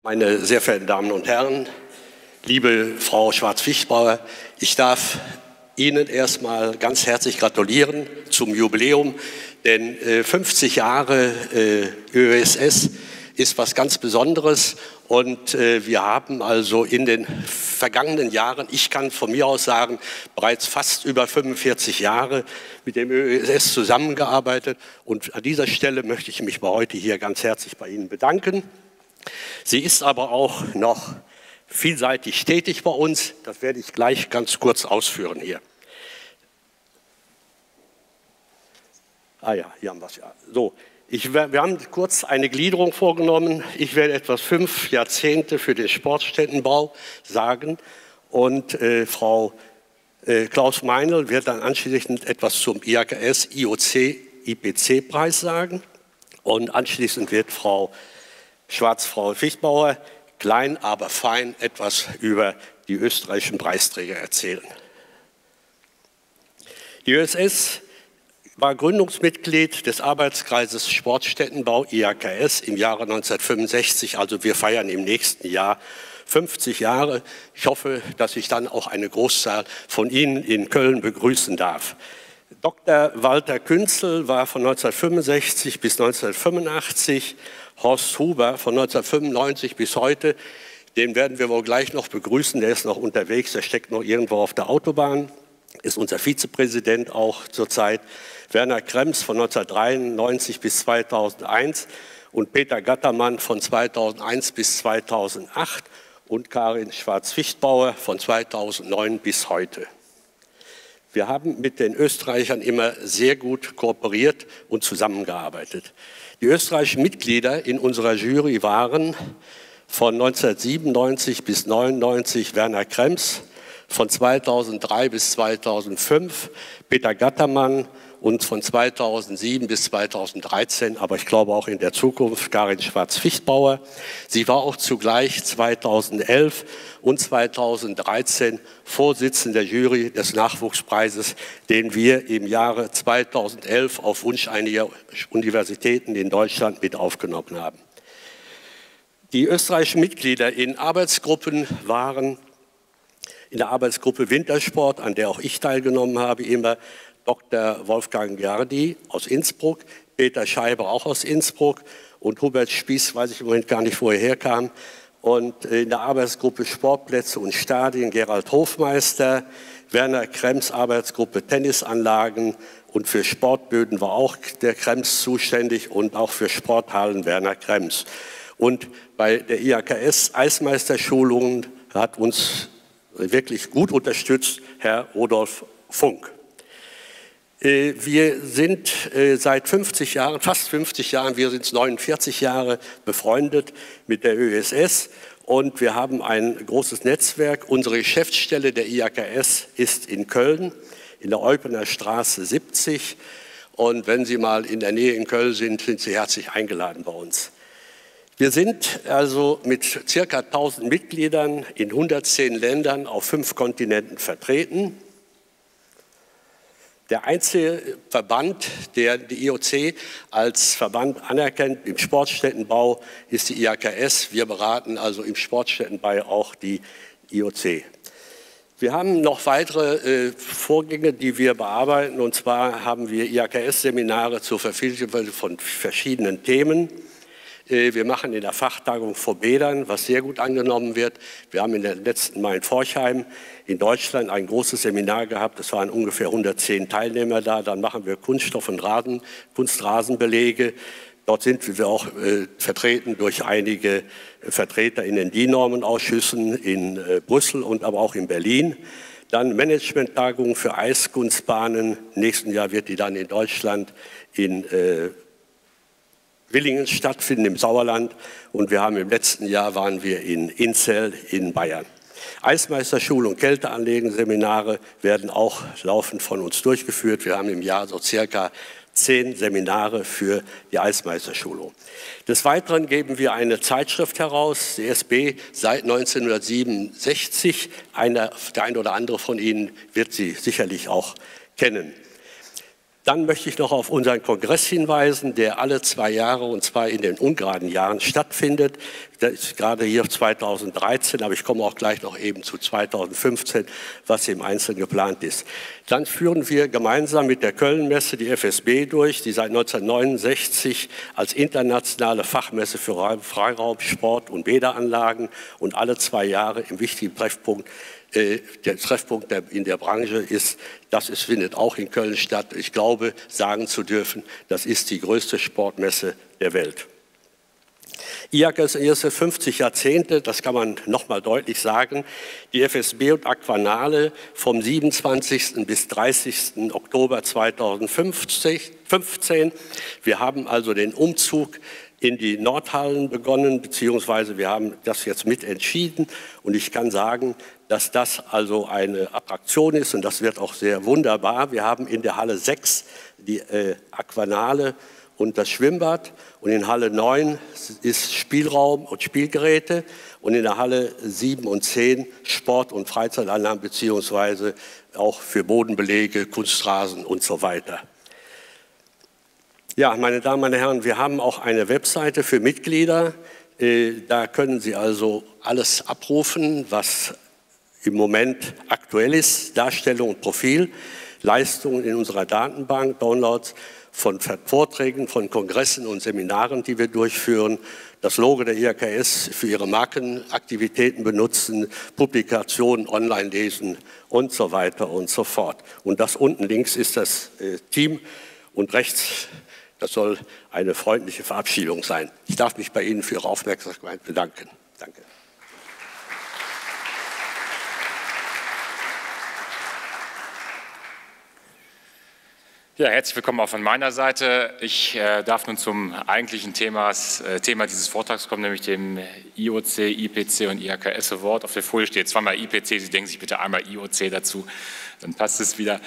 Meine sehr verehrten Damen und Herren, liebe Frau Schwarz-Fichtbauer, ich darf Ihnen erstmal ganz herzlich gratulieren zum Jubiläum, denn 50 Jahre ÖSS ist was ganz Besonderes und wir haben also in den vergangenen Jahren, ich kann von mir aus sagen, bereits fast über 45 Jahre mit dem ÖSS zusammengearbeitet und an dieser Stelle möchte ich mich heute hier ganz herzlich bei Ihnen bedanken. Sie ist aber auch noch vielseitig tätig bei uns. Das werde ich gleich ganz kurz ausführen hier. Ah ja, hier haben wir es ja. So, wir haben kurz eine Gliederung vorgenommen. Ich werde etwas 5 Jahrzehnte für den Sportstättenbau sagen und Frau Klaus Meinl wird dann anschließend etwas zum IHKS IOC-IPC-Preis sagen und anschließend wird Frau Schwarz-Fichtbauer klein, aber fein etwas über die österreichischen Preisträger erzählen. Die ÖSS war Gründungsmitglied des Arbeitskreises Sportstättenbau IHKS im Jahre 1965, also wir feiern im nächsten Jahr 50 Jahre. Ich hoffe, dass ich dann auch eine Großzahl von Ihnen in Köln begrüßen darf. Dr. Walter Künzel war von 1965 bis 1985, Horst Huber von 1995 bis heute, den werden wir wohl gleich noch begrüßen, der ist noch unterwegs, der steckt noch irgendwo auf der Autobahn, ist unser Vizepräsident auch zurzeit, Werner Krems von 1993 bis 2001 und Peter Gattermann von 2001 bis 2008 und Karin Schwarz-Fichtbauer von 2009 bis heute. Wir haben mit den Österreichern immer sehr gut kooperiert und zusammengearbeitet. Die österreichischen Mitglieder in unserer Jury waren von 1997 bis 1999 Werner Krems, von 2003 bis 2005 Peter Gattermann und von 2007 bis 2013, aber ich glaube auch in der Zukunft, Karin Schwarz-Fichtbauer. Sie war auch zugleich 2011 und 2013 Vorsitzende der Jury des Nachwuchspreises, den wir im Jahre 2011 auf Wunsch einiger Universitäten in Deutschland mit aufgenommen haben. Die österreichischen Mitglieder in Arbeitsgruppen waren in der Arbeitsgruppe Wintersport, an der auch ich teilgenommen habe, immer Dr. Wolfgang Gerdi aus Innsbruck, Peter Scheiber auch aus Innsbruck und Hubert Spieß, weiß ich im Moment gar nicht, wo er herkam. Und in der Arbeitsgruppe Sportplätze und Stadien Gerald Hofmeister, Werner Krems Arbeitsgruppe Tennisanlagen und für Sportböden war auch der Krems zuständig und auch für Sporthallen Werner Krems. Und bei der IHKS Eismeisterschulungen hat uns wirklich gut unterstützt Herr Rudolf Funk. Wir sind seit 50 Jahren, fast 50 Jahren, wir sind 49 Jahre befreundet mit der ÖSS und wir haben ein großes Netzwerk. Unsere Geschäftsstelle der IHKS ist in Köln, in der Eupener Straße 70 und wenn Sie mal in der Nähe in Köln sind, sind Sie herzlich eingeladen bei uns. Wir sind also mit ca. 1000 Mitgliedern in 110 Ländern auf 5 Kontinenten vertreten. Der einzige Verband, der die IOC als Verband anerkennt im Sportstättenbau, ist die IHKS. Wir beraten also im Sportstättenbau auch die IOC. Wir haben noch weitere Vorgänge, die wir bearbeiten. Und zwar haben wir IHKS-Seminare zur Vervielfältigung von verschiedenen Themen. Wir machen in der Fachtagung vor Bädern, was sehr gut angenommen wird. Wir haben in der letzten Mal in Forchheim in Deutschland ein großes Seminar gehabt. Es waren ungefähr 110 Teilnehmer da. Dann machen wir Kunststoff- und Kunstrasenbelege. Dort sind wir auch vertreten durch einige Vertreter in den DIN-Normenausschüssen in Brüssel und aber auch in Berlin. Dann Managementtagungen für Eiskunstbahnen. Im nächsten Jahr wird die dann in Deutschland in Willingen stattfinden im Sauerland und wir haben im letzten Jahr waren wir in Inzell in Bayern. Eismeisterschule und Kälteanlegenseminare werden auch laufend von uns durchgeführt. Wir haben im Jahr so circa 10 Seminare für die Eismeisterschulung. Des Weiteren geben wir eine Zeitschrift heraus, DSB, seit 1967. Der eine oder andere von Ihnen wird sie sicherlich auch kennen. Dann möchte ich noch auf unseren Kongress hinweisen, der alle 2 Jahre, und zwar in den ungeraden Jahren, stattfindet. Das ist gerade hier 2013, aber ich komme auch gleich noch eben zu 2015, was im Einzelnen geplant ist. Dann führen wir gemeinsam mit der Köln-Messe die FSB durch, die seit 1969 als internationale Fachmesse für Freiraum, Sport und Bäderanlagen und alle 2 Jahre im wichtigen Treffpunkt, der Treffpunkt in der Branche ist, findet auch in Köln statt. Ich glaube, sagen zu dürfen, das ist die größte Sportmesse der Welt. IACA ist erste 50 Jahrzehnte, das kann man noch mal deutlich sagen. Die FSB und Aquanale vom 27. bis 30. Oktober 2015. Wir haben also den Umzug in die Nordhallen begonnen, beziehungsweise wir haben das jetzt mitentschieden. Und ich kann sagen, dass das also eine Attraktion ist und das wird auch sehr wunderbar. Wir haben in der Halle 6 die Aquanale und das Schwimmbad und in Halle 9 ist Spielraum und Spielgeräte und in der Halle 7 und 10 Sport- und Freizeitanlagen beziehungsweise auch für Bodenbelege, Kunstrasen und so weiter. Ja, meine Damen, meine Herren, wir haben auch eine Webseite für Mitglieder. Da können Sie also alles abrufen, was im Moment aktuell ist, Darstellung und Profil, Leistungen in unserer Datenbank, Downloads von Vorträgen, von Kongressen und Seminaren, die wir durchführen, das Logo der IAKS für Ihre Markenaktivitäten benutzen, Publikationen online lesen und so weiter und so fort. Und das unten links ist das Team und rechts, das soll eine freundliche Verabschiedung sein. Ich darf mich bei Ihnen für Ihre Aufmerksamkeit bedanken. Danke. Ja, herzlich willkommen auch von meiner Seite. Ich darf nun zum eigentlichen Thema dieses Vortrags kommen, nämlich dem IOC, IPC und IAKS Award. Auf der Folie steht zweimal IPC, Sie denken sich bitte einmal IOC dazu, dann passt es wieder.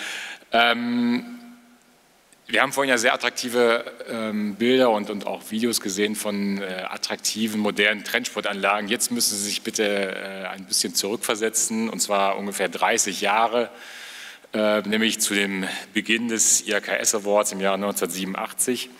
Wir haben vorhin ja sehr attraktive Bilder und auch Videos gesehen von attraktiven, modernen Trendsportanlagen. Jetzt müssen Sie sich bitte ein bisschen zurückversetzen, und zwar ungefähr 30 Jahre. Nämlich zu dem Beginn des IAKS Awards im Jahr 1987.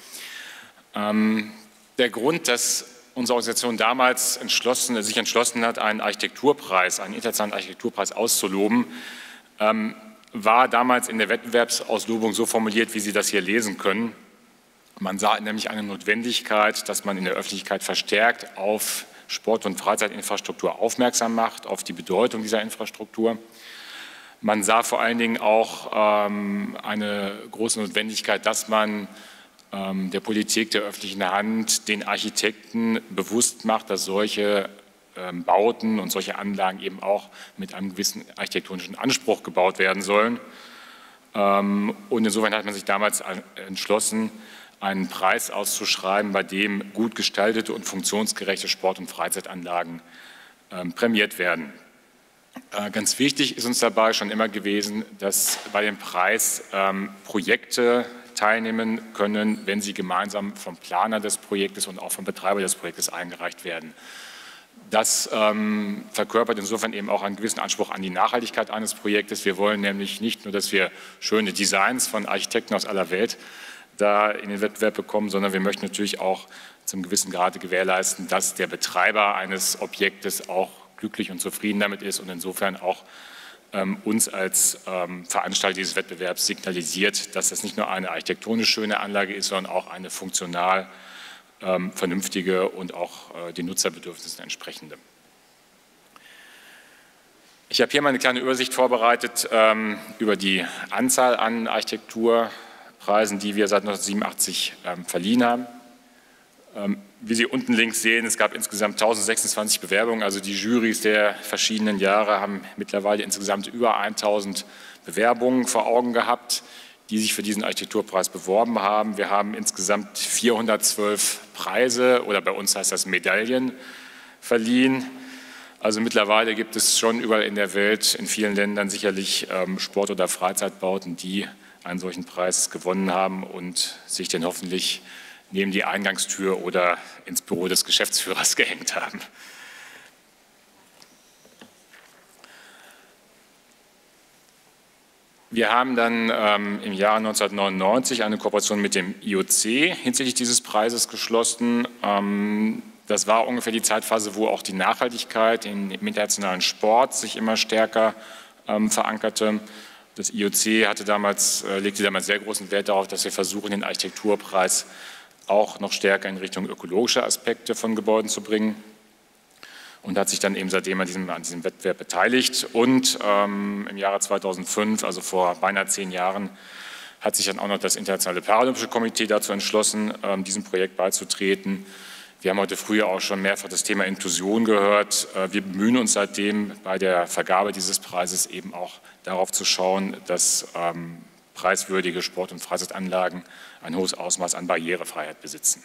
Der Grund, dass unsere Organisation damals sich entschlossen hat, einen Architekturpreis, einen internationalen Architekturpreis auszuloben, war damals in der Wettbewerbsauslobung so formuliert, wie Sie das hier lesen können. Man sah nämlich eine Notwendigkeit, dass man in der Öffentlichkeit verstärkt auf Sport- und Freizeitinfrastruktur aufmerksam macht, auf die Bedeutung dieser Infrastruktur. Man sah vor allen Dingen auch eine große Notwendigkeit, dass man der Politik, der öffentlichen Hand, den Architekten bewusst macht, dass solche Bauten und solche Anlagen eben auch mit einem gewissen architektonischen Anspruch gebaut werden sollen. Und insofern hat man sich damals entschlossen, einen Preis auszuschreiben, bei dem gut gestaltete und funktionsgerechte Sport- und Freizeitanlagen prämiert werden. Ganz wichtig ist uns dabei schon immer gewesen, dass bei dem Preis Projekte teilnehmen können, wenn sie gemeinsam vom Planer des Projektes und auch vom Betreiber des Projektes eingereicht werden. Das verkörpert insofern eben auch einen gewissen Anspruch an die Nachhaltigkeit eines Projektes. Wir wollen nämlich nicht nur, dass wir schöne Designs von Architekten aus aller Welt da in den Wettbewerb bekommen, sondern wir möchten natürlich auch zum gewissen Grade gewährleisten, dass der Betreiber eines Objektes auch glücklich und zufrieden damit ist und insofern auch uns als Veranstalter dieses Wettbewerbs signalisiert, dass das nicht nur eine architektonisch schöne Anlage ist, sondern auch eine funktional vernünftige und auch den Nutzerbedürfnissen entsprechende. Ich habe hier mal eine kleine Übersicht vorbereitet über die Anzahl an Architekturpreisen, die wir seit 1987 verliehen haben. Wie Sie unten links sehen, es gab insgesamt 1026 Bewerbungen, also die Jurys der verschiedenen Jahre haben mittlerweile insgesamt über 1000 Bewerbungen vor Augen gehabt, die sich für diesen Architekturpreis beworben haben. Wir haben insgesamt 412 Preise oder bei uns heißt das Medaillen verliehen. Also mittlerweile gibt es schon überall in der Welt, in vielen Ländern sicherlich Sport- oder Freizeitbauten, die einen solchen Preis gewonnen haben und sich dann hoffentlich neben die Eingangstür oder ins Büro des Geschäftsführers gehängt haben. Wir haben dann im Jahr 1999 eine Kooperation mit dem IOC hinsichtlich dieses Preises geschlossen. Das war ungefähr die Zeitphase, wo auch die Nachhaltigkeit im internationalen Sport sich immer stärker verankerte. Das IOC legte damals sehr großen Wert darauf, dass wir versuchen, den Architekturpreis auch noch stärker in Richtung ökologischer Aspekte von Gebäuden zu bringen. Und hat sich dann eben seitdem an diesem Wettbewerb beteiligt. Und im Jahre 2005, also vor beinahe 10 Jahren, hat sich dann auch noch das Internationale Paralympische Komitee dazu entschlossen, diesem Projekt beizutreten. Wir haben heute früh auch schon mehrfach das Thema Inklusion gehört. Wir bemühen uns seitdem bei der Vergabe dieses Preises eben auch darauf zu schauen, dass preiswürdige Sport- und Freizeitanlagen ein hohes Ausmaß an Barrierefreiheit besitzen.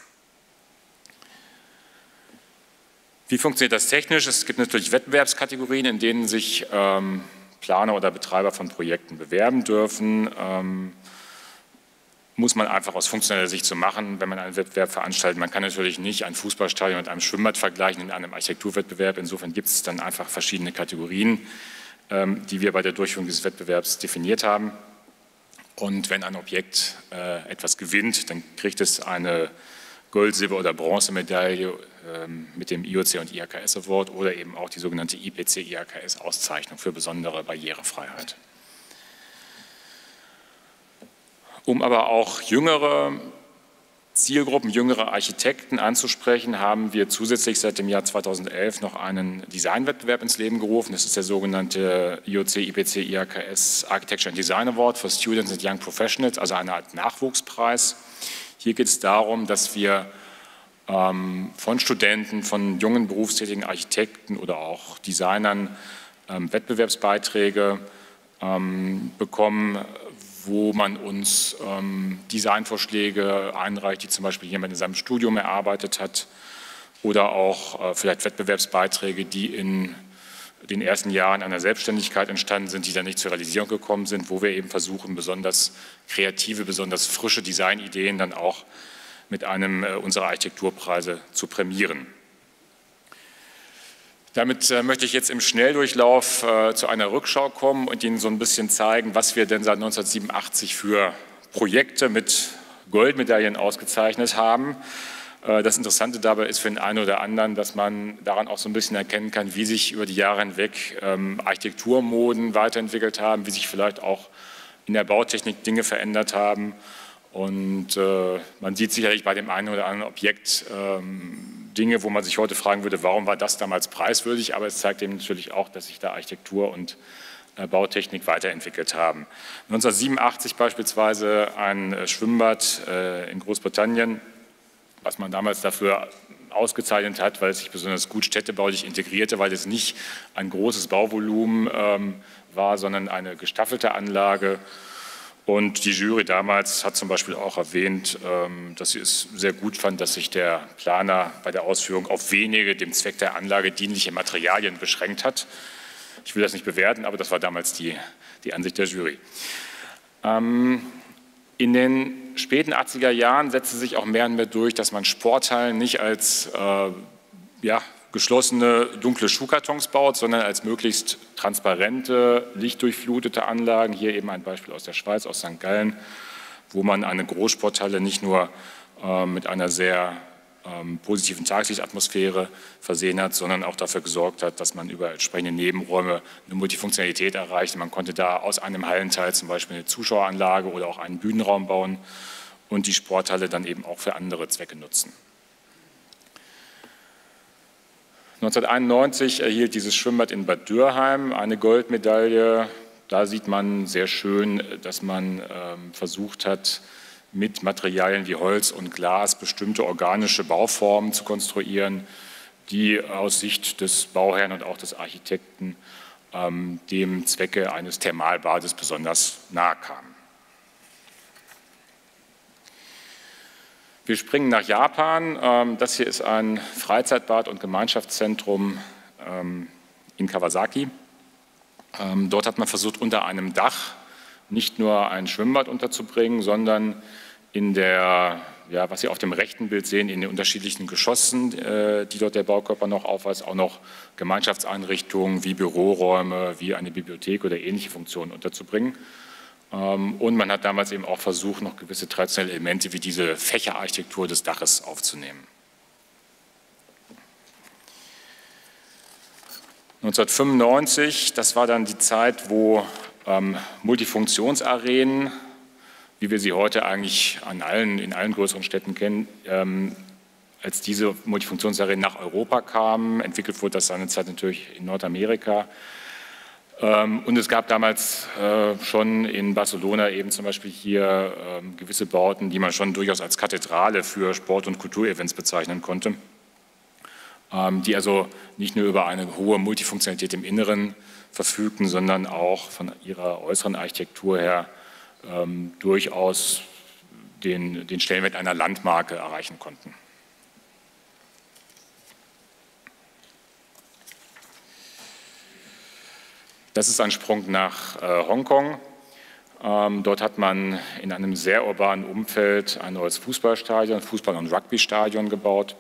Wie funktioniert das technisch? Es gibt natürlich Wettbewerbskategorien, in denen sich Planer oder Betreiber von Projekten bewerben dürfen. Muss man einfach aus funktioneller Sicht so machen, wenn man einen Wettbewerb veranstaltet. Man kann natürlich nicht ein Fußballstadion mit einem Schwimmbad vergleichen in einem Architekturwettbewerb. Insofern gibt es dann einfach verschiedene Kategorien, die wir bei der Durchführung dieses Wettbewerbs definiert haben. Und wenn ein Objekt etwas gewinnt, dann kriegt es eine Gold-, Silber- oder Bronzemedaille mit dem IOC und IHKS Award oder eben auch die sogenannte IPC-IHKS Auszeichnung für besondere Barrierefreiheit. Um aber auch jüngere Zielgruppen, jüngere Architekten anzusprechen, haben wir zusätzlich seit dem Jahr 2011 noch einen Designwettbewerb ins Leben gerufen. Das ist der sogenannte IOC IPC IHKS Architecture and Design Award for Students and Young Professionals, also eine Art Nachwuchspreis. Hier geht es darum, dass wir von Studenten, von jungen berufstätigen Architekten oder auch Designern Wettbewerbsbeiträge bekommen, wo man uns Designvorschläge einreicht, die zum Beispiel jemand in seinem Studium erarbeitet hat, oder auch vielleicht Wettbewerbsbeiträge, die in den ersten Jahren einer Selbstständigkeit entstanden sind, die dann nicht zur Realisierung gekommen sind, wo wir eben versuchen, besonders kreative, besonders frische Designideen dann auch mit einem unserer Architekturpreise zu prämieren. Damit möchte ich jetzt im Schnelldurchlauf zu einer Rückschau kommen und Ihnen so ein bisschen zeigen, was wir denn seit 1987 für Projekte mit Goldmedaillen ausgezeichnet haben. Das Interessante dabei ist für den einen oder anderen, dass man daran auch so ein bisschen erkennen kann, wie sich über die Jahre hinweg Architekturmoden weiterentwickelt haben, wie sich vielleicht auch in der Bautechnik Dinge verändert haben. Und man sieht sicherlich bei dem einen oder anderen Objekt Dinge, wo man sich heute fragen würde, warum war das damals preiswürdig? Aber es zeigt eben natürlich auch, dass sich da Architektur und Bautechnik weiterentwickelt haben. 1987 beispielsweise ein Schwimmbad in Großbritannien, was man damals dafür ausgezeichnet hat, weil es sich besonders gut städtebaulich integrierte, weil es nicht ein großes Bauvolumen war, sondern eine gestaffelte Anlage. Und die Jury damals hat zum Beispiel auch erwähnt, dass sie es sehr gut fand, dass sich der Planer bei der Ausführung auf wenige dem Zweck der Anlage dienliche Materialien beschränkt hat. Ich will das nicht bewerten, aber das war damals die Ansicht der Jury. In den späten 80er Jahren setzte sich auch mehr und mehr durch, dass man Sporthallen nicht als geschlossene, dunkle Schuhkartons baut, sondern als möglichst transparente, lichtdurchflutete Anlagen. Hier eben ein Beispiel aus der Schweiz, aus St. Gallen, wo man eine Großsporthalle nicht nur mit einer sehr positiven Tageslichtatmosphäre versehen hat, sondern auch dafür gesorgt hat, dass man über entsprechende Nebenräume eine Multifunktionalität erreicht. Man konnte da aus einem Hallenteil zum Beispiel eine Zuschaueranlage oder auch einen Bühnenraum bauen und die Sporthalle dann eben auch für andere Zwecke nutzen. 1991 erhielt dieses Schwimmbad in Bad Dürheim eine Goldmedaille. Da sieht man sehr schön, dass man versucht hat, mit Materialien wie Holz und Glas bestimmte organische Bauformen zu konstruieren, die aus Sicht des Bauherrn und auch des Architekten dem Zwecke eines Thermalbades besonders nahe kamen. Wir springen nach Japan. Das hier ist ein Freizeitbad und Gemeinschaftszentrum in Kawasaki. Dort hat man versucht, unter einem Dach nicht nur ein Schwimmbad unterzubringen, sondern in der, was Sie auf dem rechten Bild sehen, in den unterschiedlichen Geschossen, die dort der Baukörper noch aufweist, auch noch Gemeinschaftseinrichtungen wie Büroräume, wie eine Bibliothek oder ähnliche Funktionen unterzubringen. Und man hat damals eben auch versucht, noch gewisse traditionelle Elemente wie diese Fächerarchitektur des Daches aufzunehmen. 1995, das war dann die Zeit, wo Multifunktionsarenen, wie wir sie heute eigentlich in allen größeren Städten kennen, als diese Multifunktionsarenen nach Europa kamen. Entwickelt wurde das seinerzeit natürlich in Nordamerika. Und es gab damals schon in Barcelona eben zum Beispiel hier gewisse Bauten, die man schon durchaus als Kathedrale für Sport- und Kulturevents bezeichnen konnte, die also nicht nur über eine hohe Multifunktionalität im Inneren verfügten, sondern auch von ihrer äußeren Architektur her durchaus den Stellenwert einer Landmarke erreichen konnten. Das ist ein Sprung nach Hongkong. Dort hat man in einem sehr urbanen Umfeld ein neues Fußballstadion, Fußball- und Rugbystadion gebaut.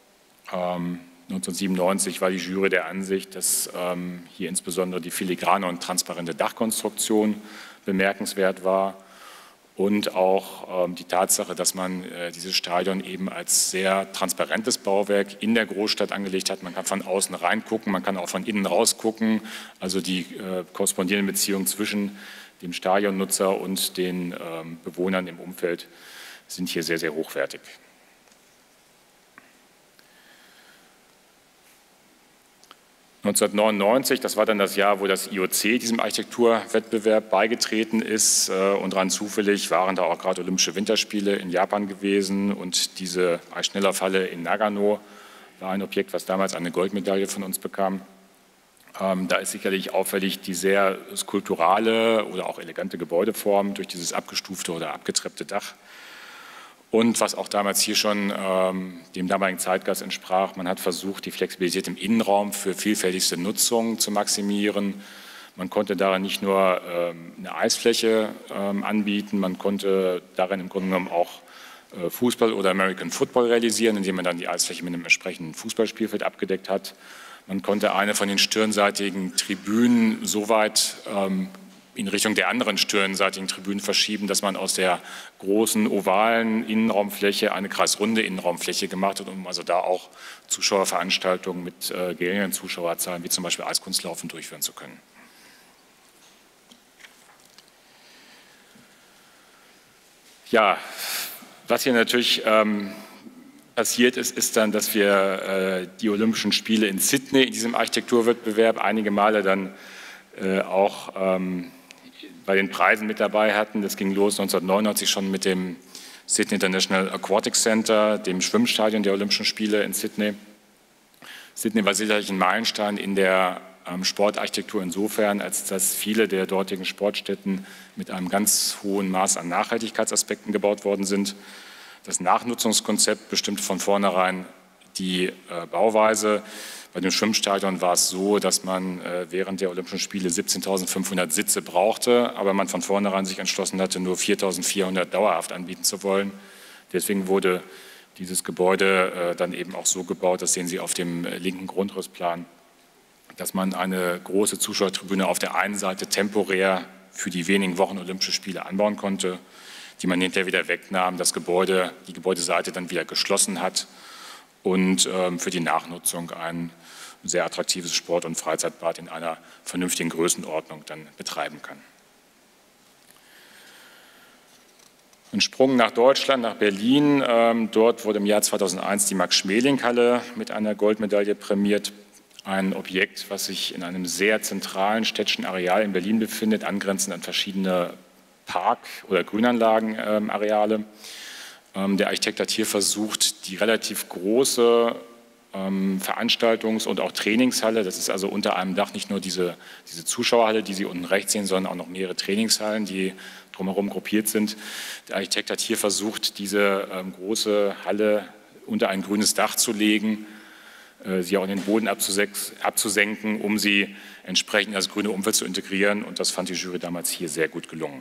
1997 war die Jury der Ansicht, dass hier insbesondere die filigrane und transparente Dachkonstruktion bemerkenswert war und auch die Tatsache, dass man dieses Stadion eben als sehr transparentes Bauwerk in der Großstadt angelegt hat. Man kann von außen reingucken, man kann auch von innen rausgucken. Also die korrespondierenden Beziehungen zwischen dem Stadionnutzer und den Bewohnern im Umfeld sind hier sehr, sehr hochwertig. 1999, das war dann das Jahr, wo das IOC diesem Architekturwettbewerb beigetreten ist und rein zufällig waren da auch gerade Olympische Winterspiele in Japan gewesen und diese Eisschnelllaufhalle in Nagano war ein Objekt, was damals eine Goldmedaille von uns bekam. Da ist sicherlich auffällig die sehr skulpturale oder auch elegante Gebäudeform durch dieses abgestufte oder abgetreppte Dach. Und was auch damals hier schon dem damaligen Zeitgeist entsprach, man hat versucht, die Flexibilität im Innenraum für vielfältigste Nutzung zu maximieren. Man konnte darin nicht nur eine Eisfläche anbieten, man konnte darin im Grunde genommen auch Fußball oder American Football realisieren, indem man dann die Eisfläche mit einem entsprechenden Fußballspielfeld abgedeckt hat. Man konnte eine von den stirnseitigen Tribünen so weit in Richtung der anderen stirnseitigen Tribünen verschieben, dass man aus der großen ovalen Innenraumfläche eine kreisrunde Innenraumfläche gemacht hat, um also da auch Zuschauerveranstaltungen mit geringeren Zuschauerzahlen, wie zum Beispiel Eiskunstlaufen, durchführen zu können. Ja, was hier natürlich passiert ist, ist dann, dass wir die Olympischen Spiele in Sydney in diesem Architekturwettbewerb einige Male dann auch bei den Preisen mit dabei hatten. Das ging los 1999 schon mit dem Sydney International Aquatic Center, dem Schwimmstadion der Olympischen Spiele in Sydney. Sydney war sicherlich ein Meilenstein in der Sportarchitektur insofern, als dass viele der dortigen Sportstätten mit einem ganz hohen Maß an Nachhaltigkeitsaspekten gebaut worden sind. Das Nachnutzungskonzept bestimmte von vornherein die Bauweise. Bei dem Schwimmstadion war es so, dass man während der Olympischen Spiele 17.500 Sitze brauchte, aber man von vornherein sich entschlossen hatte, nur 4.400 dauerhaft anbieten zu wollen. Deswegen wurde dieses Gebäude dann eben auch so gebaut, das sehen Sie auf dem linken Grundrissplan, dass man eine große Zuschauertribüne auf der einen Seite temporär für die wenigen Wochen Olympische Spiele anbauen konnte, die man hinterher wieder wegnahm, die Gebäudeseite dann wieder geschlossen hat und für die Nachnutzung ein sehr attraktives Sport- und Freizeitbad in einer vernünftigen Größenordnung dann betreiben kann. Ein Sprung nach Deutschland, nach Berlin. Dort wurde im Jahr 2001 die Max-Schmeling-Halle mit einer Goldmedaille prämiert. Ein Objekt, was sich in einem sehr zentralen städtischen Areal in Berlin befindet, angrenzend an verschiedene Park- oder Grünanlagenareale. Der Architekt hat hier versucht, die relativ große Veranstaltungs- und auch Trainingshalle, das ist also unter einem Dach nicht nur diese Zuschauerhalle, die Sie unten rechts sehen, sondern auch noch mehrere Trainingshallen, die drumherum gruppiert sind. Der Architekt hat hier versucht, diese große Halle unter ein grünes Dach zu legen, sie auch in den Boden abzusenken, um sie entsprechend in das grüne Umfeld zu integrieren, und das fand die Jury damals hier sehr gut gelungen.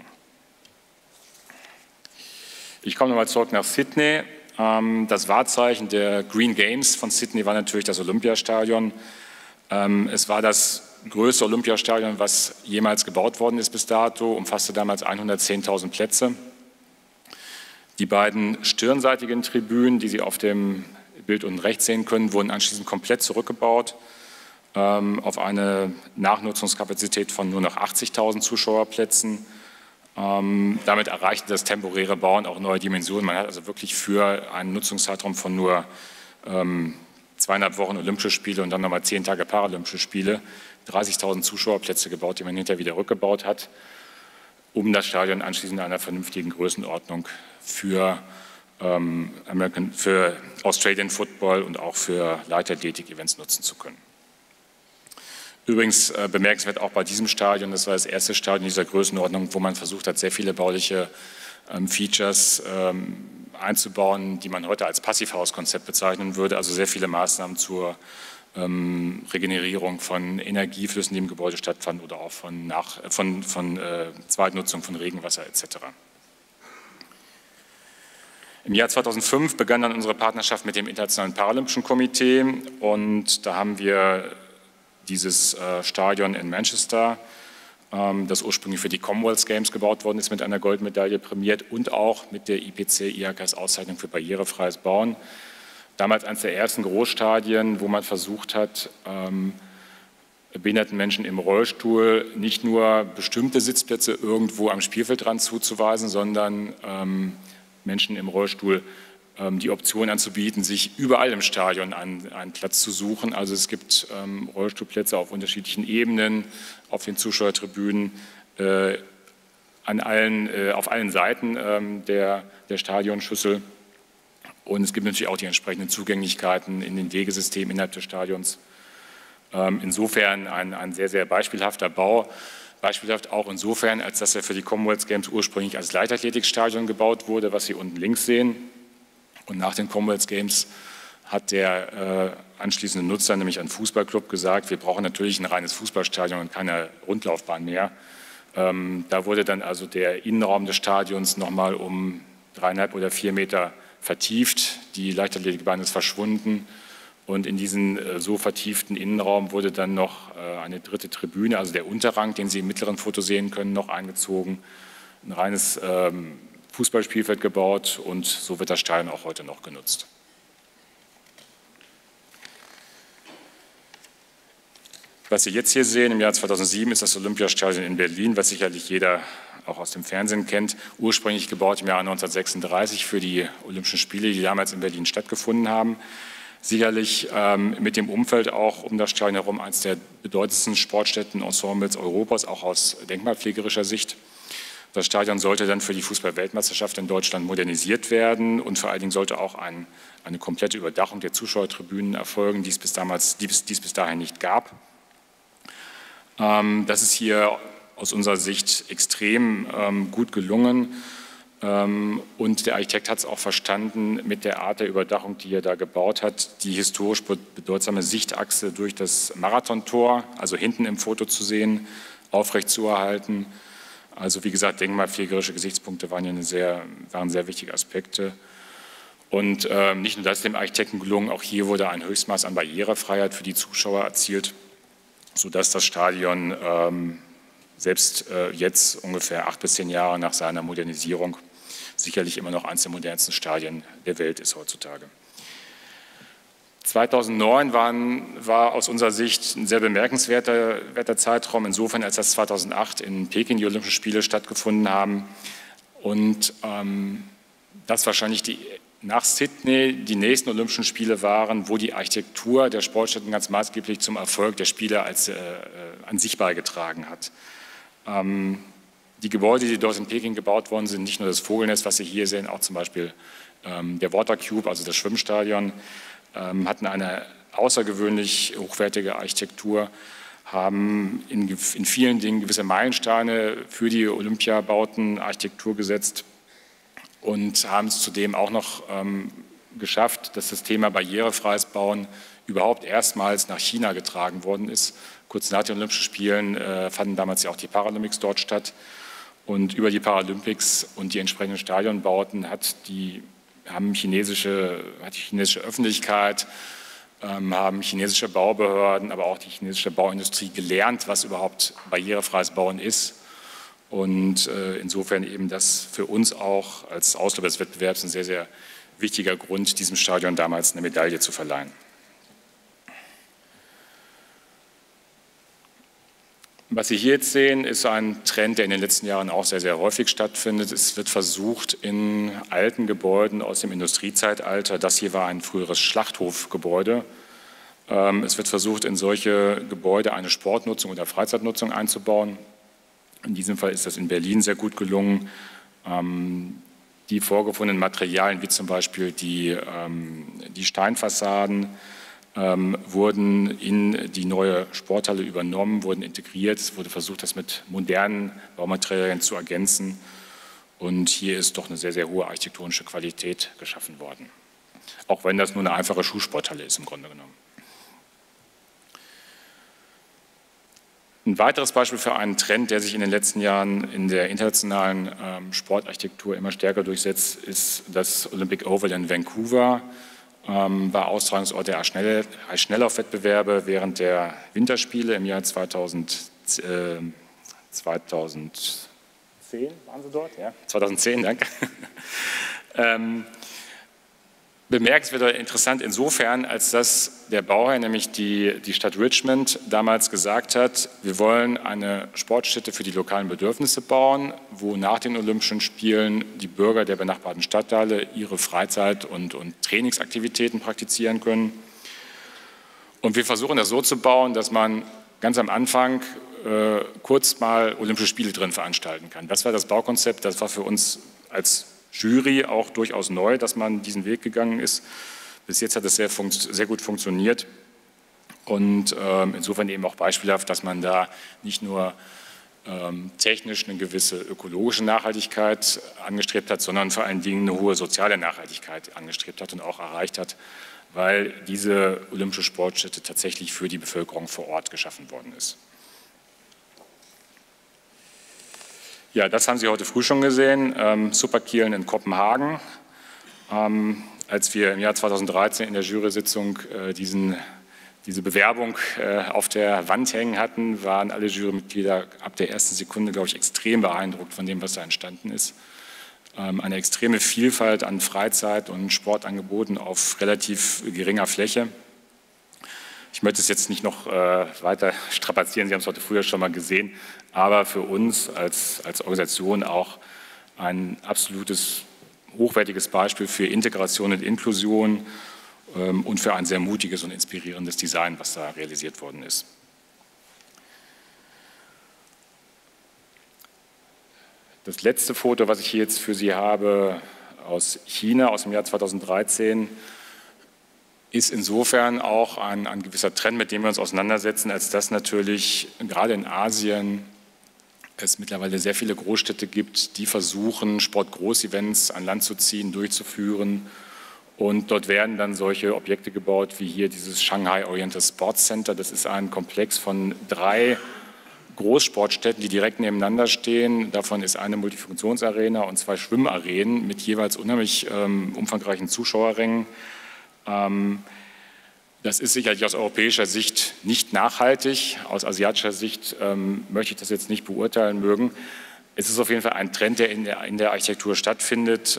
Ich komme nochmal zurück nach Sydney. Das Wahrzeichen der Green Games von Sydney war natürlich das Olympiastadion. Es war das größte Olympiastadion, was jemals gebaut worden ist bis dato, umfasste damals 110.000 Plätze. Die beiden stirnseitigen Tribünen, die Sie auf dem Bild unten rechts sehen können, wurden anschließend komplett zurückgebaut auf eine Nachnutzungskapazität von nur noch 80.000 Zuschauerplätzen. Damit erreichte das temporäre Bauen auch neue Dimensionen. Man hat also wirklich für einen Nutzungszeitraum von nur 2,5 Wochen Olympische Spiele und dann nochmal 10 Tage Paralympische Spiele 30.000 Zuschauerplätze gebaut, die man hinterher wieder rückgebaut hat, um das Stadion anschließend in einer vernünftigen Größenordnung für Australian Football und auch für Leichtathletik-Events nutzen zu können. Übrigens bemerkenswert auch bei diesem Stadion, das war das erste Stadion dieser Größenordnung, wo man versucht hat, sehr viele bauliche Features einzubauen, die man heute als Passivhauskonzept bezeichnen würde, also sehr viele Maßnahmen zur Regenerierung von Energieflüssen, die im Gebäude stattfanden oder auch von Zweitnutzung von Regenwasser etc. Im Jahr 2005 begann dann unsere Partnerschaft mit dem Internationalen Paralympischen Komitee und da haben wir dieses Stadion in Manchester, das ursprünglich für die Commonwealth Games gebaut worden ist, mit einer Goldmedaille prämiert und auch mit der IPC-IHKS-Auszeichnung für barrierefreies Bauen. Damals eines der ersten Großstadien, wo man versucht hat, behinderten Menschen im Rollstuhl nicht nur bestimmte Sitzplätze irgendwo am Spielfeldrand zuzuweisen, sondern Menschen im Rollstuhl die Option anzubieten, sich überall im Stadion einen Platz zu suchen. Also es gibt Rollstuhlplätze auf unterschiedlichen Ebenen, auf den Zuschauertribünen, auf allen Seiten der Stadionschüssel. Und es gibt natürlich auch die entsprechenden Zugänglichkeiten in den Wegesystemen innerhalb des Stadions. Insofern ein sehr, sehr beispielhafter Bau. Beispielhaft auch insofern, als dass er für die Commonwealth Games ursprünglich als Leichtathletikstadion gebaut wurde, was Sie unten links sehen. Und nach den Commonwealth Games hat der anschließende Nutzer, nämlich ein Fußballclub, gesagt, wir brauchen natürlich ein reines Fußballstadion und keine Rundlaufbahn mehr. Da wurde dann also der Innenraum des Stadions nochmal um 3,5 oder 4 Meter vertieft. Die Leichtathletikbahn ist verschwunden. Und in diesen so vertieften Innenraum wurde dann noch eine dritte Tribüne, also der Unterrang, den Sie im mittleren Foto sehen können, noch eingezogen. Ein reines Fußballspielfeld gebaut und so wird das Stadion auch heute noch genutzt. Was Sie jetzt hier sehen, im Jahr 2007 ist das Olympiastadion in Berlin, was sicherlich jeder auch aus dem Fernsehen kennt, ursprünglich gebaut im Jahr 1936 für die Olympischen Spiele, die damals in Berlin stattgefunden haben. Sicherlich mit dem Umfeld auch um das Stadion herum eines der bedeutendsten Sportstätten-Ensembles Europas, auch aus denkmalpflegerischer Sicht. Das Stadion sollte dann für die Fußball-Weltmeisterschaft in Deutschland modernisiert werden und vor allen Dingen sollte auch eine komplette Überdachung der Zuschauertribünen erfolgen, die es bis dahin nicht gab. Das ist hier aus unserer Sicht extrem gut gelungen. Und der Architekt hat es auch verstanden, mit der Art der Überdachung, die er da gebaut hat, die historisch bedeutsame Sichtachse durch das Marathontor, also hinten im Foto zu sehen, aufrecht zu erhalten. Also wie gesagt, denkmalpflegerische Gesichtspunkte waren sehr wichtige Aspekte. Und nicht nur das ist dem Architekten gelungen, auch hier wurde ein Höchstmaß an Barrierefreiheit für die Zuschauer erzielt, sodass das Stadion selbst jetzt ungefähr 8 bis 10 Jahre nach seiner Modernisierung sicherlich immer noch eines der modernsten Stadien der Welt ist heutzutage. 2009 war aus unserer Sicht ein sehr bemerkenswerter Zeitraum, insofern als das 2008 in Peking die Olympischen Spiele stattgefunden haben und das wahrscheinlich nach Sydney die nächsten Olympischen Spiele waren, wo die Architektur der Sportstätten ganz maßgeblich zum Erfolg der Spiele an sich beigetragen hat. Die Gebäude, die dort in Peking gebaut worden sind, nicht nur das Vogelnest, was Sie hier sehen, auch zum Beispiel der Water Cube, also das Schwimmstadion, hatten eine außergewöhnlich hochwertige Architektur, haben in vielen Dingen gewisse Meilensteine für die Olympiabauten-Architektur gesetzt und haben es zudem auch noch geschafft, dass das Thema barrierefreies Bauen überhaupt erstmals nach China getragen worden ist. Kurz nach den Olympischen Spielen fanden damals ja auch die Paralympics dort statt. Und über die Paralympics und die entsprechenden Stadionbauten hat die chinesische Öffentlichkeit haben chinesische Baubehörden, aber auch die chinesische Bauindustrie gelernt, was überhaupt barrierefreies Bauen ist. Und insofern eben das für uns auch als Auslöser des Wettbewerbs ein sehr, sehr wichtiger Grund, diesem Stadion damals eine Medaille zu verleihen. Was Sie hier jetzt sehen, ist ein Trend, der in den letzten Jahren auch sehr, sehr häufig stattfindet. Es wird versucht, in alten Gebäuden aus dem Industriezeitalter, das hier war ein früheres Schlachthofgebäude, es wird versucht, in solche Gebäude eine Sportnutzung oder Freizeitnutzung einzubauen. In diesem Fall ist das in Berlin sehr gut gelungen. Die vorgefundenen Materialien, wie zum Beispiel die Steinfassaden, wurden in die neue Sporthalle übernommen, wurden integriert. Es wurde versucht, das mit modernen Baumaterialien zu ergänzen. Und hier ist doch eine sehr, sehr hohe architektonische Qualität geschaffen worden. Auch wenn das nur eine einfache Schulsporthalle ist im Grunde genommen. Ein weiteres Beispiel für einen Trend, der sich in den letzten Jahren in der internationalen Sportarchitektur immer stärker durchsetzt, ist das Olympic Oval in Vancouver. War Austragungsort der Eisschnelllaufwettbewerbe während der Winterspiele im Jahr 2010. Waren Sie dort? Ja, 2010, danke. Bemerkenswert oder interessant insofern, als dass der Bauherr, nämlich die Stadt Richmond, damals gesagt hat, wir wollen eine Sportstätte für die lokalen Bedürfnisse bauen, wo nach den Olympischen Spielen die Bürger der benachbarten Stadtteile ihre Freizeit- und Trainingsaktivitäten praktizieren können. Und wir versuchen das so zu bauen, dass man ganz am Anfang kurz mal Olympische Spiele drin veranstalten kann. Das war das Baukonzept, das war für uns als Jury auch durchaus neu, dass man diesen Weg gegangen ist. Bis jetzt hat es sehr gut funktioniert und insofern eben auch beispielhaft, dass man da nicht nur technisch eine gewisse ökologische Nachhaltigkeit angestrebt hat, sondern vor allen Dingen eine hohe soziale Nachhaltigkeit angestrebt hat und auch erreicht hat, weil diese olympische Sportstätte tatsächlich für die Bevölkerung vor Ort geschaffen worden ist. Ja, das haben Sie heute früh schon gesehen, Superkielen in Kopenhagen. Als wir im Jahr 2013 in der Jury-Sitzung diese Bewerbung auf der Wand hängen hatten, waren alle Jurymitglieder ab der ersten Sekunde, glaube ich, extrem beeindruckt von dem, was da entstanden ist. Eine extreme Vielfalt an Freizeit- und Sportangeboten auf relativ geringer Fläche. Ich möchte es jetzt nicht noch weiter strapazieren, Sie haben es heute früher schon mal gesehen, aber für uns als Organisation auch ein absolutes, hochwertiges Beispiel für Integration und Inklusion und für ein sehr mutiges und inspirierendes Design, was da realisiert worden ist. Das letzte Foto, was ich hier jetzt für Sie habe, aus China, aus dem Jahr 2013, ist insofern auch ein gewisser Trend, mit dem wir uns auseinandersetzen, als dass natürlich gerade in Asien es mittlerweile sehr viele Großstädte gibt, die versuchen, Sportgroßevents an Land zu ziehen, durchzuführen. Und dort werden dann solche Objekte gebaut, wie hier dieses Shanghai Oriental Sports Center. Das ist ein Komplex von 3 Großsportstätten, die direkt nebeneinander stehen. Davon ist eine Multifunktionsarena und 2 Schwimmarenen mit jeweils unheimlich umfangreichen Zuschauerrängen. Das ist sicherlich aus europäischer Sicht nicht nachhaltig. Aus asiatischer Sicht möchte ich das jetzt nicht beurteilen mögen. Es ist auf jeden Fall ein Trend, der in der Architektur stattfindet.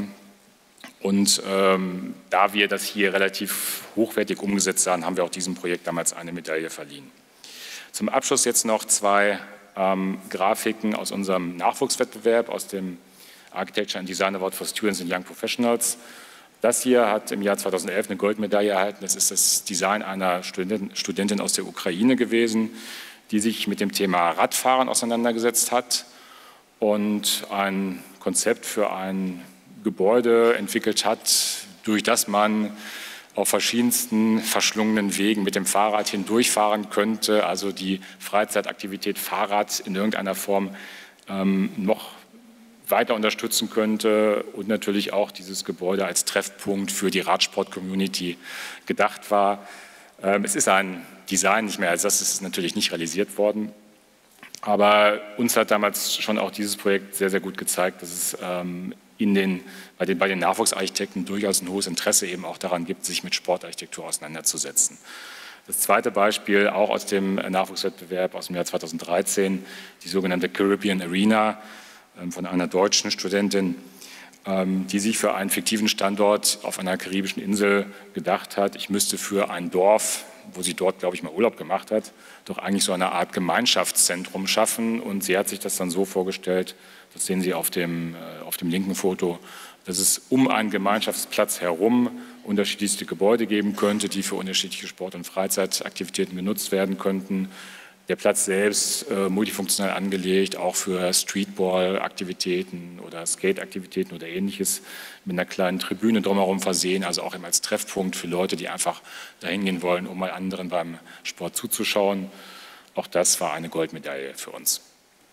Da wir das hier relativ hochwertig umgesetzt haben, haben wir auch diesem Projekt damals eine Medaille verliehen. Zum Abschluss jetzt noch 2 Grafiken aus unserem Nachwuchswettbewerb, aus dem Architecture and Design Award for Students and Young Professionals. Das hier hat im Jahr 2011 eine Goldmedaille erhalten. Das ist das Design einer Studentin aus der Ukraine gewesen, die sich mit dem Thema Radfahren auseinandergesetzt hat und ein Konzept für ein Gebäude entwickelt hat, durch das man auf verschiedensten verschlungenen Wegen mit dem Fahrrad hindurchfahren könnte, also die Freizeitaktivität Fahrrad in irgendeiner Form noch weiter unterstützen könnte und natürlich auch dieses Gebäude als Treffpunkt für die Radsport-Community gedacht war. Es ist ein Design, nicht mehr als das ist es natürlich nicht realisiert worden, aber uns hat damals schon auch dieses Projekt sehr, sehr gut gezeigt, dass es bei den Nachwuchsarchitekten durchaus ein hohes Interesse eben auch daran gibt, sich mit Sportarchitektur auseinanderzusetzen. Das zweite Beispiel, auch aus dem Nachwuchswettbewerb aus dem Jahr 2013, die sogenannte Caribbean Arena von einer deutschen Studentin, die sich für einen fiktiven Standort auf einer karibischen Insel gedacht hat. Ich müsste für ein Dorf, wo sie dort, glaube ich, mal Urlaub gemacht hat, doch eigentlich so eine Art Gemeinschaftszentrum schaffen. Und sie hat sich das dann so vorgestellt, das sehen Sie auf dem linken Foto, dass es um einen Gemeinschaftsplatz herum unterschiedlichste Gebäude geben könnte, die für unterschiedliche Sport- und Freizeitaktivitäten genutzt werden könnten. Der Platz selbst multifunktional angelegt, auch für Streetball-Aktivitäten oder Skate-Aktivitäten oder Ähnliches, mit einer kleinen Tribüne drumherum versehen, also auch eben als Treffpunkt für Leute, die einfach dahin gehen wollen, um mal anderen beim Sport zuzuschauen. Auch das war eine Goldmedaille für uns.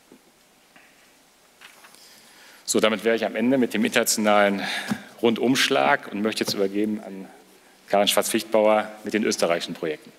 So, damit wäre ich am Ende mit dem internationalen Rundumschlag und möchte jetzt übergeben an Karin Schwarz-Fichtbauer mit den österreichischen Projekten.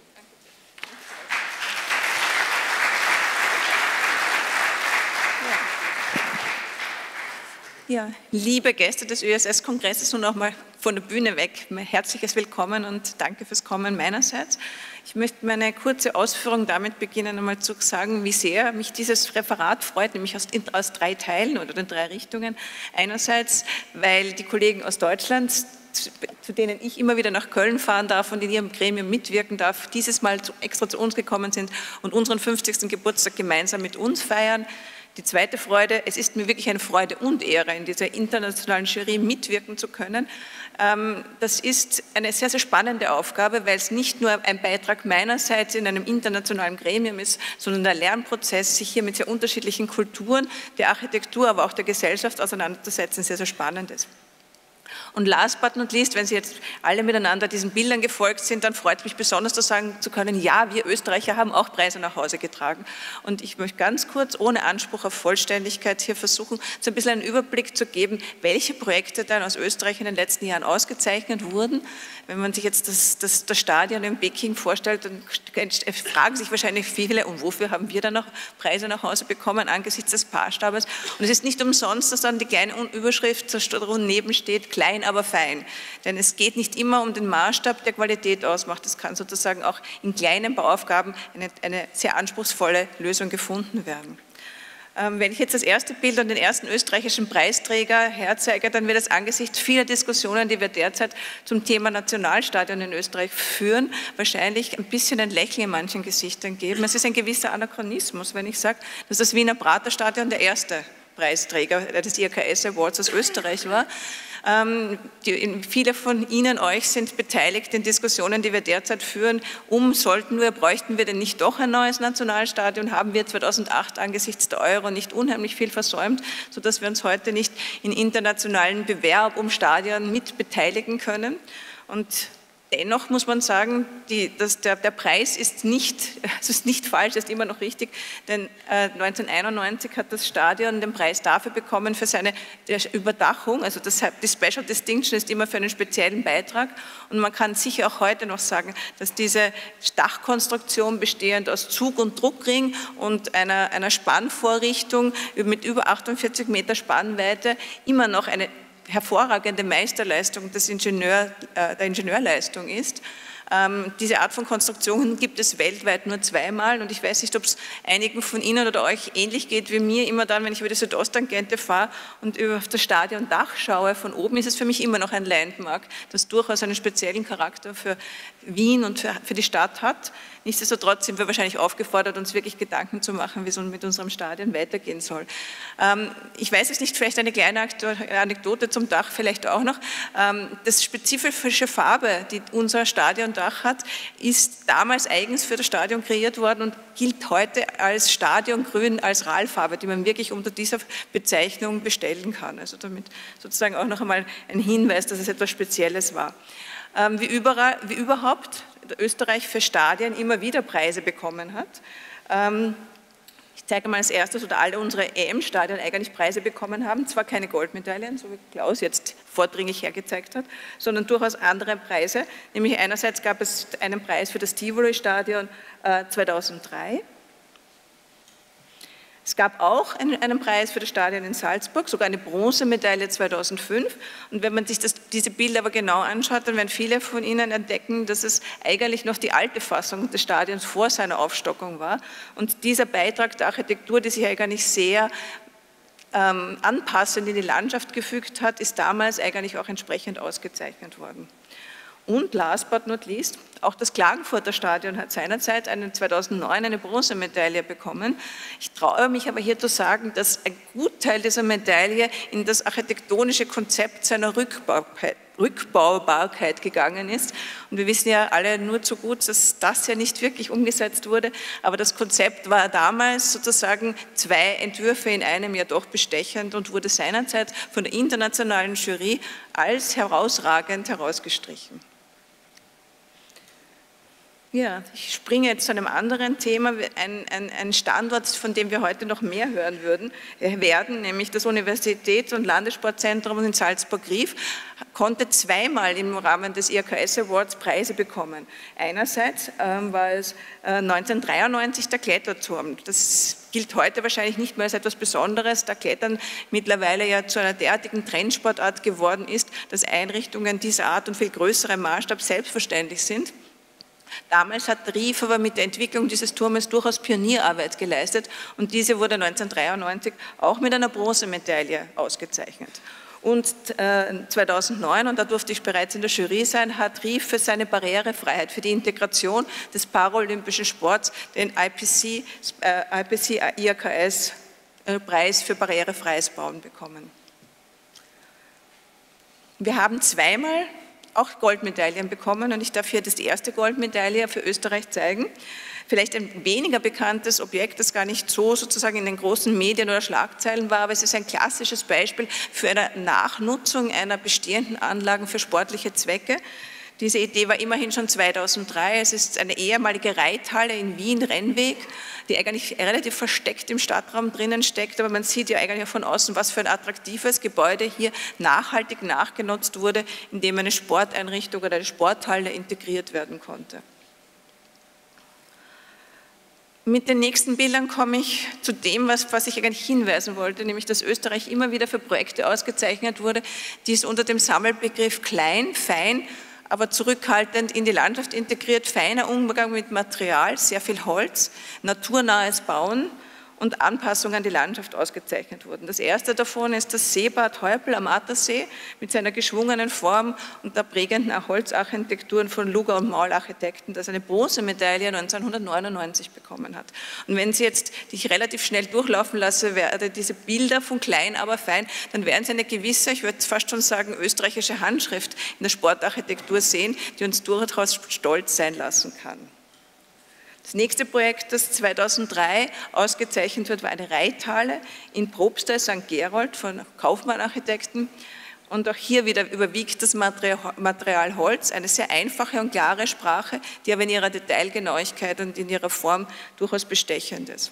Ja, liebe Gäste des ÖSS-Kongresses und auch mal von der Bühne weg, herzliches Willkommen und danke fürs Kommen meinerseits. Ich möchte meine kurze Ausführung damit beginnen, einmal zu sagen, wie sehr mich dieses Referat freut, nämlich aus 3 Teilen oder in 3 Richtungen. Einerseits, weil die Kollegen aus Deutschland, zu denen ich immer wieder nach Köln fahren darf und in ihrem Gremium mitwirken darf, dieses Mal extra zu uns gekommen sind und unseren 50. Geburtstag gemeinsam mit uns feiern. Die zweite Freude, es ist mir wirklich eine Freude und Ehre, in dieser internationalen Jury mitwirken zu können. Das ist eine sehr, sehr spannende Aufgabe, weil es nicht nur ein Beitrag meinerseits in einem internationalen Gremium ist, sondern der Lernprozess, sich hier mit sehr unterschiedlichen Kulturen der Architektur, aber auch der Gesellschaft auseinanderzusetzen, sehr, sehr spannend ist. Und last but not least, wenn Sie jetzt alle miteinander diesen Bildern gefolgt sind, dann freut es mich besonders sagen zu können, ja, wir Österreicher haben auch Preise nach Hause getragen. Und ich möchte ganz kurz, ohne Anspruch auf Vollständigkeit, hier versuchen, so ein bisschen einen Überblick zu geben, welche Projekte dann aus Österreich in den letzten Jahren ausgezeichnet wurden. Wenn man sich jetzt das Stadion in Peking vorstellt, dann fragen sich wahrscheinlich viele, und wofür haben wir dann noch Preise nach Hause bekommen angesichts des Paarstabes? Und es ist nicht umsonst, dass dann die kleine Überschrift neben steht, klein, aber fein. Denn es geht nicht immer um den Maßstab, der Qualität ausmacht. Es kann sozusagen auch in kleinen Bauaufgaben eine sehr anspruchsvolle Lösung gefunden werden. Wenn ich jetzt das erste Bild und den ersten österreichischen Preisträger herzeige, dann wird es angesichts vieler Diskussionen, die wir derzeit zum Thema Nationalstadion in Österreich führen, wahrscheinlich ein bisschen ein Lächeln in manchen Gesichtern geben. Es ist ein gewisser Anachronismus, wenn ich sage, dass das Wiener Praterstadion der erste Preisträger des IAKS Awards aus Österreich war. Viele von Ihnen, euch sind beteiligt in Diskussionen, die wir derzeit führen, bräuchten wir denn nicht doch ein neues Nationalstadion? Haben wir 2008 angesichts der Euro nicht unheimlich viel versäumt, sodass wir uns heute nicht in internationalen Bewerb um Stadien mit beteiligen können? Und dennoch muss man sagen, der Preis ist nicht falsch, ist immer noch richtig, denn 1991 hat das Stadion den Preis dafür bekommen, für seine Überdachung, also die Special Distinction ist immer für einen speziellen Beitrag und man kann sicher auch heute noch sagen, dass diese Dachkonstruktion bestehend aus Zug- und Druckring und einer Spannvorrichtung mit über 48 Meter Spannweite immer noch eine hervorragende Meisterleistung der Ingenieurleistung ist. Diese Art von Konstruktionen gibt es weltweit nur 2-mal und ich weiß nicht, ob es einigen von Ihnen oder euch ähnlich geht wie mir. Immer dann, wenn ich über die Südosttangente fahre und über das Stadiondach schaue, von oben ist es für mich immer noch ein Landmark, das durchaus einen speziellen Charakter für Wien und für die Stadt hat. Nichtsdestotrotz sind wir wahrscheinlich aufgefordert, uns wirklich Gedanken zu machen, wie es mit unserem Stadion weitergehen soll. Ich weiß es nicht, vielleicht eine kleine Anekdote zum Dach vielleicht auch noch. Das spezifische Farbe, die unser Stadiondach hat, ist damals eigens für das Stadion kreiert worden und gilt heute als Stadiongrün, als RAL-Farbe, die man wirklich unter dieser Bezeichnung bestellen kann. Also damit sozusagen auch noch einmal ein Hinweis, dass es etwas Spezielles war. Wie überhaupt Österreich für Stadien immer wieder Preise bekommen hat. Ich zeige mal als erstes, oder alle unsere EM-Stadien eigentlich Preise bekommen haben, zwar keine Goldmedaillen, so wie Klaus jetzt vordringlich hergezeigt hat, sondern durchaus andere Preise. Nämlich einerseits gab es einen Preis für das Tivoli-Stadion 2003. Es gab auch einen Preis für das Stadion in Salzburg, sogar eine Bronzemedaille 2005. Und wenn man sich diese Bilder aber genau anschaut, dann werden viele von Ihnen entdecken, dass es eigentlich noch die alte Fassung des Stadions vor seiner Aufstockung war. Und dieser Beitrag der Architektur, die sich eigentlich sehr anpassend in die Landschaft gefügt hat, ist damals eigentlich auch entsprechend ausgezeichnet worden. Und last but not least, auch das Klagenfurter Stadion hat seinerzeit 2009 eine Bronzemedaille bekommen. Ich traue mich aber hier zu sagen, dass ein Gutteil dieser Medaille in das architektonische Konzept seiner Rückbaubarkeit gegangen ist. Und wir wissen ja alle nur zu gut, dass das ja nicht wirklich umgesetzt wurde. Aber das Konzept war damals sozusagen 2 Entwürfe in einem ja doch bestechend und wurde seinerzeit von der internationalen Jury als herausragend herausgestrichen. Ja, ich springe jetzt zu einem anderen Thema, ein Standort, von dem wir heute noch mehr hören werden, nämlich das Universitäts- und Landessportzentrum in Salzburg-Rief, konnte 2-mal im Rahmen des IHKS Awards Preise bekommen. Einerseits war es 1993 der Kletterturm. Das gilt heute wahrscheinlich nicht mehr als etwas Besonderes, da Klettern mittlerweile ja zu einer derartigen Trendsportart geworden ist, dass Einrichtungen dieser Art und viel größerem Maßstab selbstverständlich sind. Damals hat Rief aber mit der Entwicklung dieses Turmes durchaus Pionierarbeit geleistet und diese wurde 1993 auch mit einer Bronzemedaille ausgezeichnet. Und 2009, und da durfte ich bereits in der Jury sein, hat Rief für seine Barrierefreiheit, für die Integration des paralympischen Sports den IHKS-Preis für barrierefreies Bauen bekommen. Wir haben 2-mal auch Goldmedaillen bekommen und ich darf hier die erste Goldmedaille für Österreich zeigen. Vielleicht ein weniger bekanntes Objekt, das gar nicht so sozusagen in den großen Medien oder Schlagzeilen war, aber es ist ein klassisches Beispiel für eine Nachnutzung einer bestehenden Anlagen für sportliche Zwecke. Diese Idee war immerhin schon 2003. Es ist eine ehemalige Reithalle in Wien, Rennweg, die eigentlich relativ versteckt im Stadtraum drinnen steckt, aber man sieht ja eigentlich von außen, was für ein attraktives Gebäude hier nachhaltig nachgenutzt wurde, indem eine Sporteinrichtung oder eine Sporthalle integriert werden konnte. Mit den nächsten Bildern komme ich zu dem, was ich eigentlich hinweisen wollte, nämlich dass Österreich immer wieder für Projekte ausgezeichnet wurde, die es unter dem Sammelbegriff klein, fein, aber zurückhaltend in die Landschaft integriert, feiner Umgang mit Material, sehr viel Holz, naturnahes Bauen und Anpassung an die Landschaft ausgezeichnet wurden. Das erste davon ist das Seebad Heupel am Attersee mit seiner geschwungenen Form und der prägenden Holzacharchitekturen von Luger und Maul Architekten, das eine Bronzemedaille 1999 bekommen hat. Und wenn Sie jetzt dich relativ schnell durchlaufen lassen werde, diese Bilder von klein, aber fein, dann werden Sie eine gewisse, ich würde fast schon sagen, österreichische Handschrift in der Sportarchitektur sehen, die uns durchaus stolz sein lassen kann. Das nächste Projekt, das 2003 ausgezeichnet wird, war eine Reithalle in Probstei, St. Gerold von Kaufmann-Architekten. Und auch hier wieder überwiegt das Material Holz, eine sehr einfache und klare Sprache, die aber in ihrer Detailgenauigkeit und in ihrer Form durchaus bestechend ist.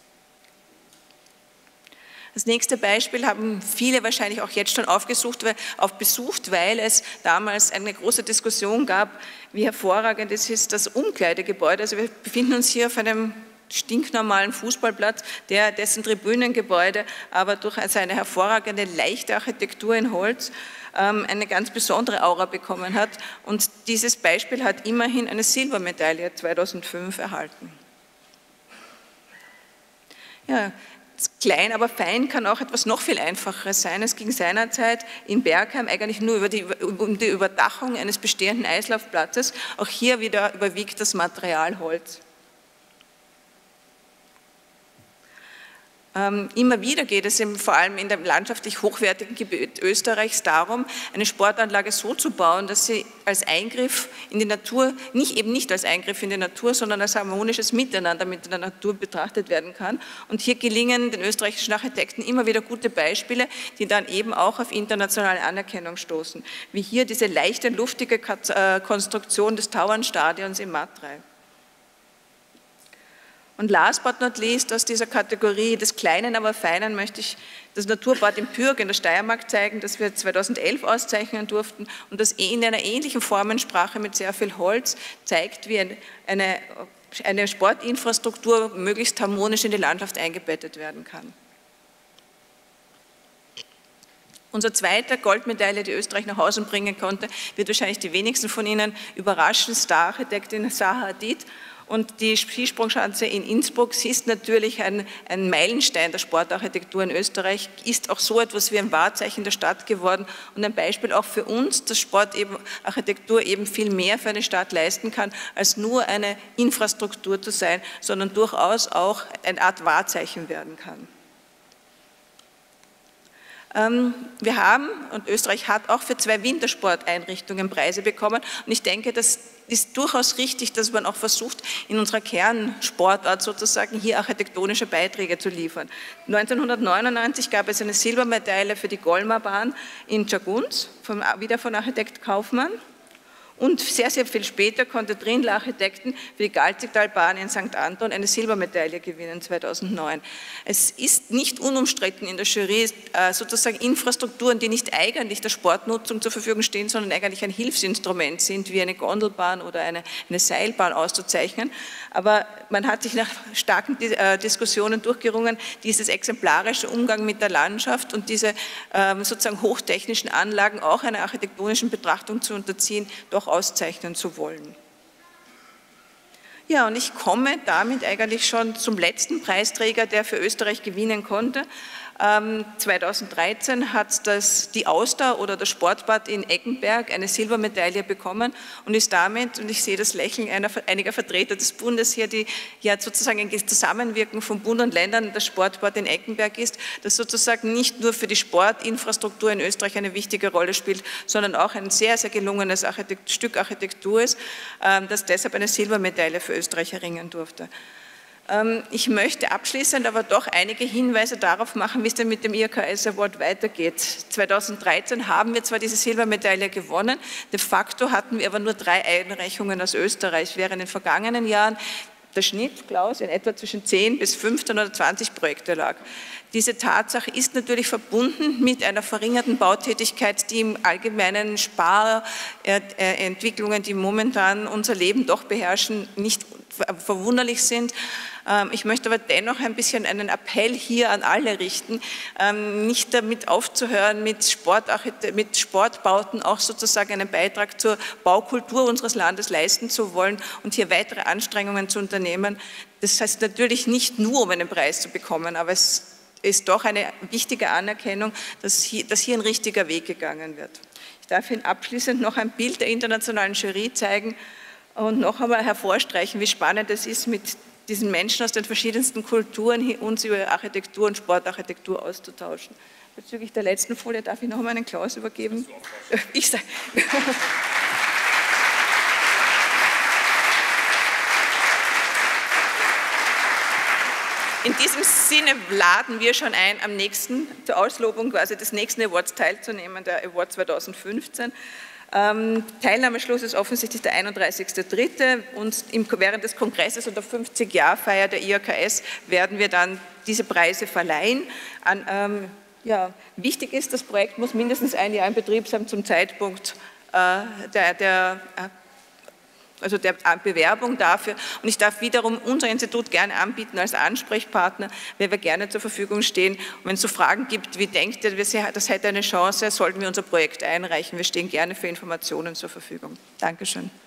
Das nächste Beispiel haben viele wahrscheinlich auch jetzt schon besucht, weil es damals eine große Diskussion gab, wie hervorragend es ist, das Umkleidegebäude. Also wir befinden uns hier auf einem stinknormalen Fußballplatz, dessen Tribünengebäude aber durch seine hervorragende, leichte Architektur in Holz eine ganz besondere Aura bekommen hat. Und dieses Beispiel hat immerhin eine Silbermedaille 2005 erhalten. Ja, klein, aber fein kann auch etwas noch viel Einfacheres sein. Es ging seinerzeit in Bergheim eigentlich nur um die Überdachung eines bestehenden Eislaufplatzes. Auch hier wieder überwiegt das Material Holz. Immer wieder geht es vor allem in dem landschaftlich hochwertigen Gebiet Österreichs darum, eine Sportanlage so zu bauen, dass sie als Eingriff in die Natur, nicht als Eingriff in die Natur, sondern als harmonisches Miteinander mit der Natur betrachtet werden kann. Und hier gelingen den österreichischen Architekten immer wieder gute Beispiele, die dann eben auch auf internationale Anerkennung stoßen, wie hier diese leichte, luftige Konstruktion des Tauernstadions im Matrei. Und last but not least aus dieser Kategorie des Kleinen, aber Feinen möchte ich das Naturbad im Pürg in der Steiermark zeigen, das wir 2011 auszeichnen durften und das in einer ähnlichen Formensprache mit sehr viel Holz zeigt, wie eine eine Sportinfrastruktur möglichst harmonisch in die Landschaft eingebettet werden kann. Unser zweiter Goldmedaille, die Österreich nach Hause bringen konnte, wird wahrscheinlich die wenigsten von Ihnen überraschen, Stararchitektin Zaha Hadid. Und die Skisprungschanze in Innsbruck ist natürlich ein Meilenstein der Sportarchitektur in Österreich, ist auch so etwas wie ein Wahrzeichen der Stadt geworden und ein Beispiel auch für uns, dass Sportarchitektur eben viel mehr für eine Stadt leisten kann, als nur eine Infrastruktur zu sein, sondern durchaus auch eine Art Wahrzeichen werden kann. Wir haben, und Österreich hat auch für 2 Wintersporteinrichtungen Preise bekommen und ich denke, das ist durchaus richtig, dass man auch versucht, in unserer Kernsportart sozusagen hier architektonische Beiträge zu liefern. 1999 gab es eine Silbermedaille für die Golmabahn in Jagunz, wieder von Architekt Kaufmann. Und sehr, sehr viel später konnte Trindl Architekten für die Galzigtalbahn in St. Anton eine Silbermedaille gewinnen, 2009. Es ist nicht unumstritten in der Jury, sozusagen Infrastrukturen, die nicht eigentlich der Sportnutzung zur Verfügung stehen, sondern eigentlich ein Hilfsinstrument sind, wie eine Gondelbahn oder eine Seilbahn auszuzeichnen. Aber man hat sich nach starken Diskussionen durchgerungen, dieses exemplarische Umgang mit der Landschaft und diese sozusagen hochtechnischen Anlagen auch einer architektonischen Betrachtung zu unterziehen, doch auszeichnen zu wollen. Ja, und ich komme damit eigentlich schon zum letzten Preisträger, der für Österreich gewinnen konnte. 2013 hat die Auster oder das Sportbad in Eggenberg eine Silbermedaille bekommen und ist damit, und ich sehe das Lächeln einiger Vertreter des Bundes hier, die ja sozusagen ein Zusammenwirken von Bund und Ländern das Sportbad in Eggenberg ist, das sozusagen nicht nur für die Sportinfrastruktur in Österreich eine wichtige Rolle spielt, sondern auch ein sehr, sehr gelungenes Stück Architektur ist, das deshalb eine Silbermedaille für Österreich erringen durfte. Ich möchte abschließend aber doch einige Hinweise darauf machen, wie es denn mit dem IAKS Award weitergeht. 2013 haben wir zwar diese Silbermedaille gewonnen, de facto hatten wir aber nur 3 Einreichungen aus Österreich, während in den vergangenen Jahren der Schnitt, Klaus, in etwa zwischen 10 bis 15 oder 20 Projekte lag. Diese Tatsache ist natürlich verbunden mit einer verringerten Bautätigkeit, die im allgemeinen Sparentwicklungen, die momentan unser Leben doch beherrschen, nicht verwunderlich sind. Ich möchte aber dennoch ein bisschen einen Appell hier an alle richten, nicht damit aufzuhören, mit Sportbauten auch sozusagen einen Beitrag zur Baukultur unseres Landes leisten zu wollen und hier weitere Anstrengungen zu unternehmen. Das heißt natürlich nicht nur, um einen Preis zu bekommen, aber es ist doch eine wichtige Anerkennung, dass hier ein richtiger Weg gegangen wird. Ich darf Ihnen abschließend noch ein Bild der internationalen Jury zeigen und noch einmal hervorstreichen, wie spannend es ist, mit diesen Menschen aus den verschiedensten Kulturen uns über Architektur und Sportarchitektur auszutauschen. Bezüglich der letzten Folie darf ich noch einmal einen Klaus übergeben. Ich sage. In diesem Sinne laden wir schon ein, am nächsten, zur Auslobung quasi des nächsten Awards teilzunehmen, der Award 2015. Teilnahmeschluss ist offensichtlich der 31.03. und während des Kongresses und der 50-Jahr-Feier der IAKS werden wir dann diese Preise verleihen. Wichtig ist, das Projekt muss mindestens ein Jahr in Betrieb sein zum Zeitpunkt der Bewerbung dafür. Und ich darf wiederum unser Institut gerne anbieten als Ansprechpartner, weil wir gerne zur Verfügung stehen. Und wenn es so Fragen gibt, wie denkt ihr, das hätte eine Chance, sollten wir unser Projekt einreichen. Wir stehen gerne für Informationen zur Verfügung. Dankeschön.